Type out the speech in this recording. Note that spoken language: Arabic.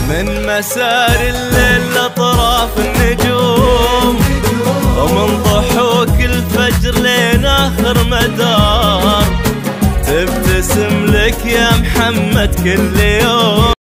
من مسار الليل لأطراف النجوم، ومن ضحوك الفجر لين آخر مدار، تبتسم لك يا محمد كل يوم.